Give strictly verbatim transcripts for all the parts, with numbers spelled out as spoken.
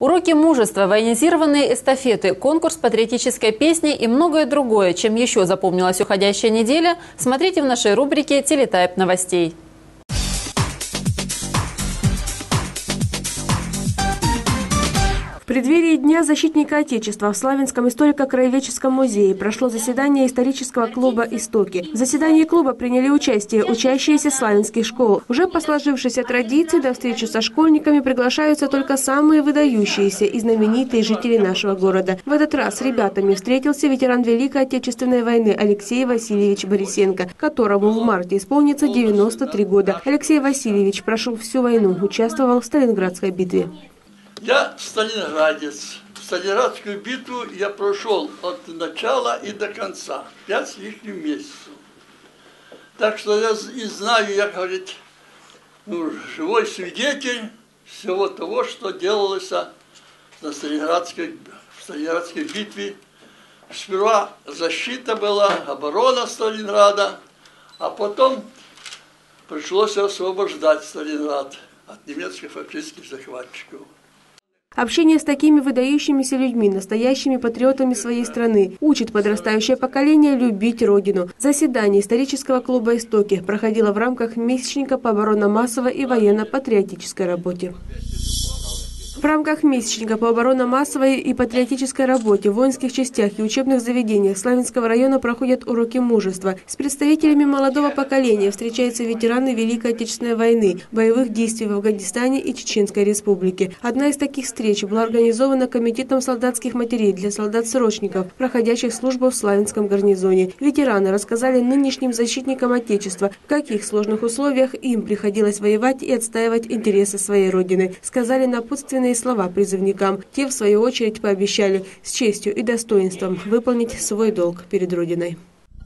Уроки мужества, военизированные эстафеты, конкурс патриотической песни и многое другое, чем еще запомнилась уходящая неделя, смотрите в нашей рубрике «Телетайп новостей». В преддверии Дня защитника Отечества в Славянском историко-краеведческом музее прошло заседание исторического клуба «Истоки». В заседании клуба приняли участие учащиеся славянских школ. Уже по сложившейся традиции до встречи со школьниками приглашаются только самые выдающиеся и знаменитые жители нашего города. В этот раз с ребятами встретился ветеран Великой Отечественной войны Алексей Васильевич Борисенко, которому в марте исполнится девяносто три года. Алексей Васильевич прошел всю войну, участвовал в Сталинградской битве. Я сталинградец. Сталинградскую битву я прошел от начала и до конца. Пять с лишним месяцев. Так что я и знаю, я, говорит, ну, живой свидетель всего того, что делалось на Сталинградской, в Сталинградской битве. Сперва защита была, оборона Сталинграда, а потом пришлось освобождать Сталинград от немецких фашистских захватчиков. Общение с такими выдающимися людьми, настоящими патриотами своей страны, учит подрастающее поколение любить Родину. Заседание исторического клуба «Истоки» проходило в рамках месячника по оборонно-массовой и военно-патриотической работе. В рамках месячника по оборонно-массовой и патриотической работе в воинских частях и учебных заведениях Славянского района проходят уроки мужества. С представителями молодого поколения встречаются ветераны Великой Отечественной войны, боевых действий в Афганистане и Чеченской Республике. Одна из таких встреч была организована Комитетом солдатских матерей для солдат-срочников, проходящих службу в Славянском гарнизоне. Ветераны рассказали нынешним защитникам Отечества, в каких сложных условиях им приходилось воевать и отстаивать интересы своей Родины. Сказали напутственные слова призывникам. Те, в свою очередь, пообещали с честью и достоинством выполнить свой долг перед Родиной.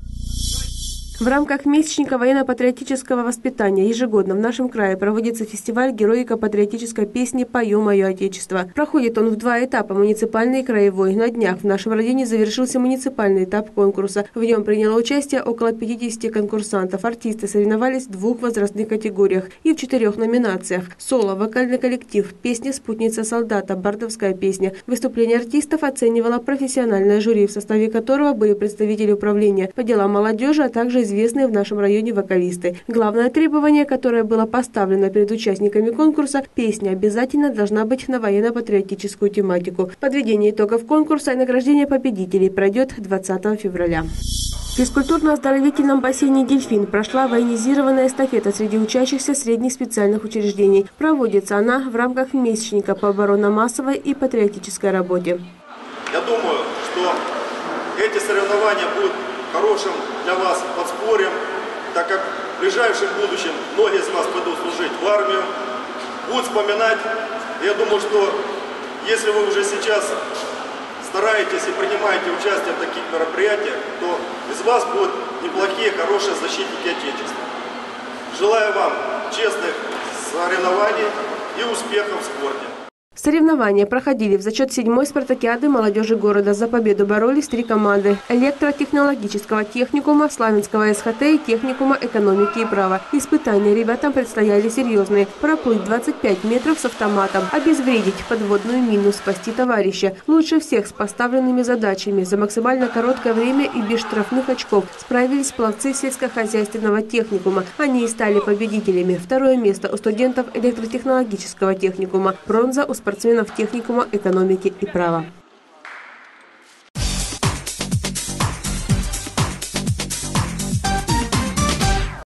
В рамках месячника военно-патриотического воспитания ежегодно в нашем крае проводится фестиваль героико-патриотической песни «Пою мое Отечество». Проходит он в два этапа – муниципальный и краевой. На днях в нашем районе завершился муниципальный этап конкурса. В нем приняло участие около пятидесяти конкурсантов. Артисты соревновались в двух возрастных категориях и в четырех номинациях – соло, вокальный коллектив, песня «Спутница солдата», бардовская песня. Выступление артистов оценивало профессиональное жюри, в составе которого были представители управления по делам молодежи, а также известные в нашем районе вокалисты. Главное требование, которое было поставлено перед участниками конкурса – песня обязательно должна быть на военно-патриотическую тематику. Подведение итогов конкурса и награждение победителей пройдет двадцатого февраля. В физкультурно-оздоровительном бассейне «Дельфин» прошла военизированная эстафета среди учащихся средних специальных учреждений. Проводится она в рамках месячника по оборонно-массовой и патриотической работе. Я думаю, что эти соревнования будут хорошим для вас подспорьем, так как в ближайшем будущем многие из вас пойдут служить в армию, будут вспоминать. Я думаю, что если вы уже сейчас стараетесь и принимаете участие в таких мероприятиях, то из вас будут неплохие, хорошие защитники Отечества. Желаю вам честных соревнований и успехов в спорте. Соревнования проходили в зачет седьмой спартакиады молодежи города. За победу боролись три команды – электротехнологического техникума, Славянского СХТ и техникума экономики и права. Испытания ребятам предстояли серьезные – проплыть двадцать пять метров с автоматом, обезвредить подводную мину, спасти товарища. Лучше всех с поставленными задачами за максимально короткое время и без штрафных очков справились пловцы сельскохозяйственного техникума. Они и стали победителями. Второе место у студентов электротехнологического техникума, бронза у спортсменов техникума экономики и права.